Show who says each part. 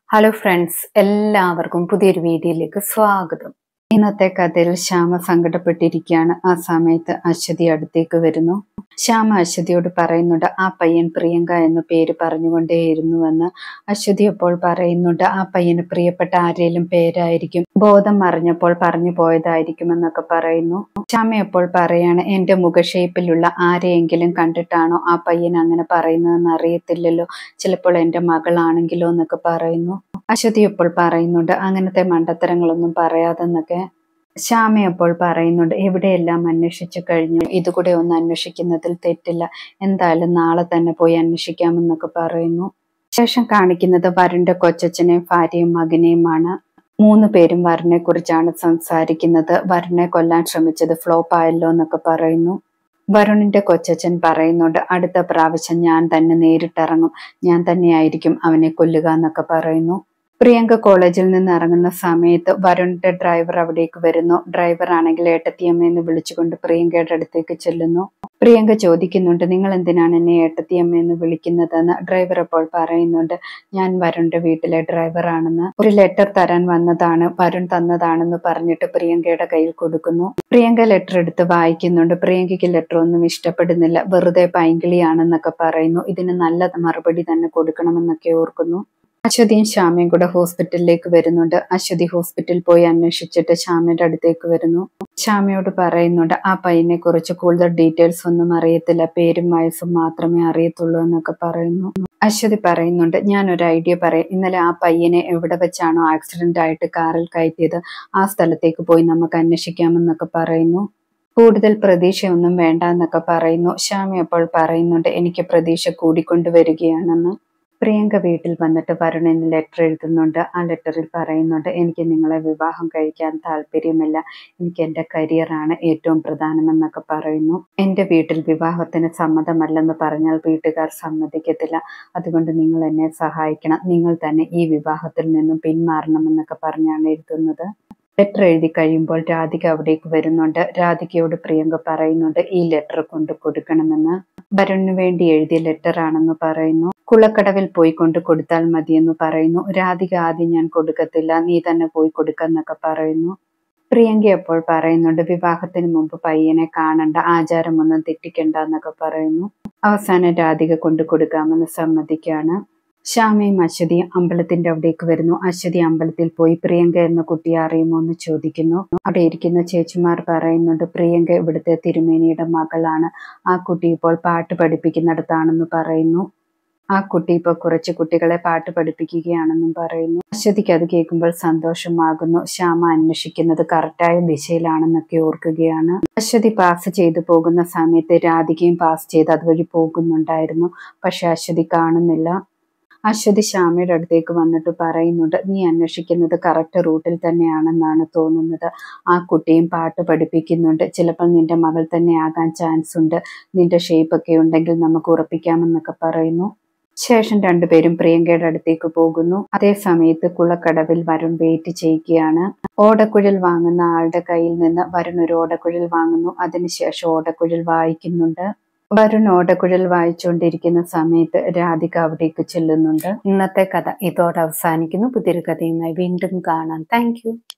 Speaker 1: Hello friends, എല്ലാവർക്കും പുതിയൊരു വീഡിയോയിലേക്ക് സ്വാഗതം. ഇന്നത്തെ കഥയിൽ ശ്യാമ സങ്കടപ്പെട്ടിരിക്കുകയാണ്. ആ സമയത്ത് അശ്വതി അടുത്തേക്ക് വരുന്നു. ശ്യാമ അശ്വതിയോട് പറയുന്നുണ്ട്, ആ പയ്യൻ പ്രിയങ്ക എന്ന പേര് പറഞ്ഞുകൊണ്ടേയിരുന്നുവെന്ന്. അശ്വതി അപ്പോൾ പറയുന്നുണ്ട്, ആ പയ്യന് പ്രിയപ്പെട്ട ആരേലും പേരായിരിക്കും, ബോധം മറിഞ്ഞപ്പോൾ പറഞ്ഞു പോയതായിരിക്കുമെന്നൊക്കെ പറയുന്നു. ശ്യാമ അപ്പോൾ പറയാണ്, എന്റെ മുഖഷേപ്പിലുള്ള ആരെയെങ്കിലും കണ്ടിട്ടാണോ ആ പയ്യൻ അങ്ങനെ പറയുന്നതെന്ന് അറിയത്തില്ലല്ലോ, ചിലപ്പോൾ എന്റെ മകളാണെങ്കിലോ എന്നൊക്കെ പറയുന്നു. അശ്വതി ഇപ്പോൾ പറയുന്നുണ്ട്, അങ്ങനത്തെ മണ്ടത്തരങ്ങളൊന്നും പറയാതെന്നൊക്കെ. ശ്യാമ അപ്പോൾ പറയുന്നുണ്ട്, എവിടെയെല്ലാം അന്വേഷിച്ചു കഴിഞ്ഞു, ഇതുകൂടെ ഒന്ന് അന്വേഷിക്കുന്നതിൽ തെറ്റില്ല, എന്തായാലും നാളെ തന്നെ പോയി അന്വേഷിക്കാമെന്നൊക്കെ പറയുന്നു. ശേഷം കാണിക്കുന്നത് വരുണിന്റെ കൊച്ചച്ഛനെയും ഭാര്യയും മകനെയുമാണ്. 3 പേരും വരുണിനെ കുറിച്ചാണ് സംസാരിക്കുന്നത്. വരുണിനെ കൊല്ലാൻ ശ്രമിച്ചത് ഫ്ലോപ്പ് ആയല്ലോ എന്നൊക്കെ പറയുന്നു. വരുണിന്റെ കൊച്ചച്ഛൻ പറയുന്നുണ്ട്, അടുത്ത പ്രാവശ്യം ഞാൻ തന്നെ നേരിട്ടിറങ്ങും, ഞാൻ തന്നെയായിരിക്കും അവനെ കൊല്ലുക എന്നൊക്കെ പറയുന്നു. പ്രിയങ്ക കോളേജിൽ നിന്ന് ഇറങ്ങുന്ന സമയത്ത് വരുണിന്റെ ഡ്രൈവർ അവിടേക്ക് വരുന്നു. ഡ്രൈവർ ആണെങ്കിൽ ഏട്ടത്തിയമ്മയെന്ന് വിളിച്ചുകൊണ്ട് പ്രിയങ്കയുടെ അടുത്തേക്ക് ചെല്ലുന്നു. പ്രിയങ്ക ചോദിക്കുന്നുണ്ട്, നിങ്ങൾ എന്തിനാണ് എന്നെ ഏട്ടത്തിയമ്മയെന്ന് വിളിക്കുന്നതെന്ന്. ഡ്രൈവർ അപ്പോൾ പറയുന്നുണ്ട്, ഞാൻ വരുണിന്റെ വീട്ടിലെ ഡ്രൈവറാണെന്ന്, ഒരു ലെറ്റർ തരാൻ വന്നതാണ്, വരുൺ തന്നതാണെന്ന് പറഞ്ഞിട്ട് പ്രിയങ്കയുടെ കയ്യിൽ കൊടുക്കുന്നു. പ്രിയങ്ക ലെറ്റർ എടുത്ത് വായിക്കുന്നുണ്ട്. പ്രിയങ്കയ്ക്ക് ലെറ്റർ ഒന്നും ഇഷ്ടപ്പെടുന്നില്ല, വെറുതെ പൈങ്കിളിയാണെന്നൊക്കെ പറയുന്നു. ഇതിന് നല്ല മറുപടി തന്നെ കൊടുക്കണമെന്നൊക്കെ ഓർക്കുന്നു. അശ്വതിയും ശ്യാമയും കൂടെ ഹോസ്പിറ്റലിലേക്ക് വരുന്നുണ്ട്. അശ്വതി ഹോസ്പിറ്റലിൽ പോയി അന്വേഷിച്ചിട്ട് ശ്യാമയുടെ അടുത്തേക്ക് വരുന്നു. ശ്യാമയോട് പറയുന്നുണ്ട്, ആ പയ്യനെ കുറിച്ച് കൂടുതൽ ഡീറ്റെയിൽസ് ഒന്നും അറിയത്തില്ല, പേരും വയസ്സും മാത്രമേ അറിയത്തുള്ളൂ എന്നൊക്കെ പറയുന്നു. അശ്വതി പറയുന്നുണ്ട്, ഞാനൊരു ഐഡിയ പറയാം, ഇന്നലെ ആ പയ്യനെ എവിടെ വെച്ചാണോ ആക്സിഡന്റ് ആയിട്ട് കാറിൽ കയറ്റിയത്, ആ സ്ഥലത്തേക്ക് പോയി നമുക്ക് അന്വേഷിക്കാമെന്നൊക്കെ പറയുന്നു. കൂടുതൽ പ്രതീക്ഷയൊന്നും വേണ്ട എന്നൊക്കെ പറയുന്നു. ശ്യാമ അപ്പോൾ പറയുന്നുണ്ട്, എനിക്ക് പ്രതീക്ഷ കൂടിക്കൊണ്ടുവരികയാണെന്ന്. പ്രിയങ്ക വീട്ടിൽ വന്നിട്ട് വരുണിന് ലെറ്റർ എഴുതുന്നുണ്ട്. ആ ലെറ്ററിൽ പറയുന്നുണ്ട്, എനിക്ക് നിങ്ങളെ വിവാഹം കഴിക്കാൻ താല്പര്യമില്ല, എനിക്ക് എൻ്റെ കരിയറാണ് ഏറ്റവും പ്രധാനമെന്നൊക്കെ പറയുന്നു. എൻ്റെ വീട്ടിൽ വിവാഹത്തിന് സമ്മതമല്ലെന്ന് പറഞ്ഞാൽ വീട്ടുകാർ സമ്മതിക്കത്തില്ല, അതുകൊണ്ട് നിങ്ങൾ എന്നെ സഹായിക്കണം, നിങ്ങൾ തന്നെ ഈ വിവാഹത്തിൽ നിന്നും പിന്മാറണമെന്നൊക്കെ പറഞ്ഞാണ് എഴുതുന്നത്. ലെറ്റർ എഴുതി കഴിയുമ്പോൾ രാധിക അവിടേക്ക് വരുന്നുണ്ട്. രാധികയോട് പ്രിയങ്ക പറയുന്നുണ്ട്, ഈ ലെറ്റർ കൊണ്ട് കൊടുക്കണമെന്ന്. വരുണിന് വേണ്ടി എഴുതിയ ലെറ്റർ ആണെന്ന് പറയുന്നു. കുളക്കടവിൽ പോയി കൊണ്ട് കൊടുത്താൽ മതിയെന്ന് പറയുന്നു. രാധിക ആദ്യം ഞാൻ കൊടുക്കത്തില്ല, നീ തന്നെ പോയി കൊടുക്കെന്നൊക്കെ പറയുന്നു. പ്രിയങ്ക അപ്പോൾ പറയുന്നുണ്ട്, വിവാഹത്തിന് മുമ്പ് പയ്യനെ കാണണ്ട, ആചാരമൊന്നും തെറ്റിക്കണ്ട എന്നൊക്കെ പറയുന്നു. അവസാനം രാധിക കൊണ്ട് കൊടുക്കാമെന്ന് സമ്മതിക്കാണ്. ശ്യാമയും അശ്വതിയും അമ്പലത്തിന്റെ അവിടേക്ക് വരുന്നു. അശ്വതി അമ്പലത്തിൽ പോയി പ്രിയങ്ക എന്ന കുട്ടിയെ അറിയുമോ എന്ന് ചോദിക്കുന്നു. അവിടെ ഇരിക്കുന്ന ചേച്ചിമാർ പറയുന്നുണ്ട്, പ്രിയങ്ക ഇവിടുത്തെ തിരുമേനിയുടെ മകളാണ്, ആ കുട്ടി ഇപ്പോൾ പാട്ട് പഠിപ്പിക്കുന്നിടത്താണെന്ന് പറയുന്നു. ആ കുട്ടി ഇപ്പോൾ കുറച്ച് കുട്ടികളെ പാട്ട് പഠിപ്പിക്കുകയാണെന്നും പറയുന്നു. അശ്വതിക്ക് അത് കേൾക്കുമ്പോൾ സന്തോഷമാകുന്നു. ശ്യാമ അന്വേഷിക്കുന്നത് കറക്റ്റായ ദിശയിലാണെന്നൊക്കെ ഓർക്കുകയാണ്. അശ്വതി പാസ് ചെയ്തു പോകുന്ന സമയത്ത് രാധികയും പാസ് ചെയ്ത് അതുവഴി പോകുന്നുണ്ടായിരുന്നു, പക്ഷെ അശ്വതി കാണുന്നില്ല. അശ്വതി ശ്യാമയുടെ അടുത്തേക്ക് വന്നിട്ട് പറയുന്നുണ്ട്, നീ അന്വേഷിക്കുന്നത് കറക്റ്റ് റൂട്ടിൽ തന്നെയാണെന്നാണ് തോന്നുന്നത്, ആ കുട്ടിയും പാട്ട് പഠിപ്പിക്കുന്നുണ്ട്, ചിലപ്പോൾ നിന്റെ മകൾ തന്നെ ആകാൻ ചാൻസ് ഉണ്ട്, നിന്റെ ഷേപ്പൊക്കെ ഉണ്ടെങ്കിൽ നമുക്ക് ഉറപ്പിക്കാമെന്നൊക്കെ പറയുന്നു. ശേഷം 2 പേരും പ്രിയങ്കയുടെ അടുത്തേക്ക് പോകുന്നു. അതേ സമയത്ത് കുളക്കടവിൽ വരുൺ വെയിറ്റ് ചെയ്യുകയാണ്. ഓടക്കുഴൽ വാങ്ങുന്ന ആളുടെ കയ്യിൽ നിന്ന് വരുൺ ഒരു ഓടക്കുഴൽ വാങ്ങുന്നു. അതിനുശേഷം ഓടക്കുഴൽ വായിക്കുന്നുണ്ട്. വരുൺ ഓടക്കുഴൽ വായിച്ചുകൊണ്ടിരിക്കുന്ന സമയത്ത് രാധിക അവിടേക്ക് ചെല്ലുന്നുണ്ട്. ഇന്നത്തെ കഥ ഇതോടെ അവസാനിക്കുന്നു. പുതിയൊരു കഥയുമായി വീണ്ടും കാണാം. താങ്ക്